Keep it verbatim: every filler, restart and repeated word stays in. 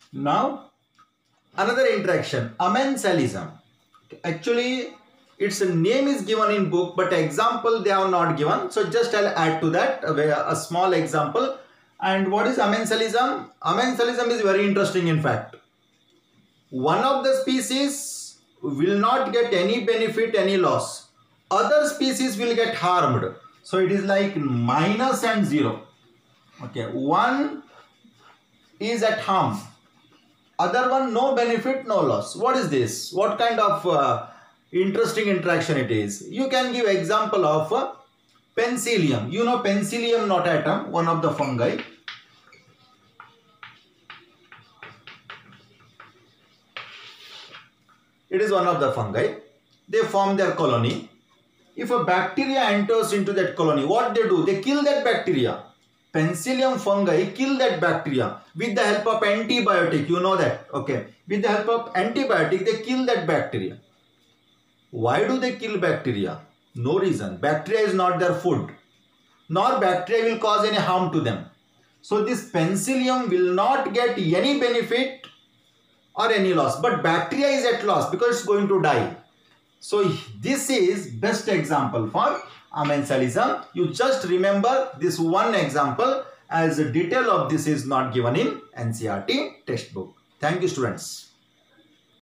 Now, another interaction, amensalism. Actually, its name is given in book, but example they have not given. So just I'll add to that a, a small example. And what is amensalism? Amensalism is very interesting in fact. One of the species will not get any benefit, any loss. Other species will get harmed. So it is like minus and zero. Okay, one is at harm. Other one, no benefit, no loss. What is this? What kind of uh, interesting interaction it is? You can give example of uh, Penicillium. You know Penicillium notatum, one of the fungi. It is one of the fungi. They form their colony. If a bacteria enters into that colony, what they do? They kill that bacteria. Penicillium fungi kill that bacteria with the help of antibiotic. You know that, okay? With the help of antibiotic, they kill that bacteria. Why do they kill bacteria? No reason. Bacteria is not their food, nor bacteria will cause any harm to them. So this Penicillium will not get any benefit or any loss, but bacteria is at loss because it's going to die. So this is best example for amensalism. You just remember this one example, as a detail of this is not given in N C E R T textbook. Thank you, students.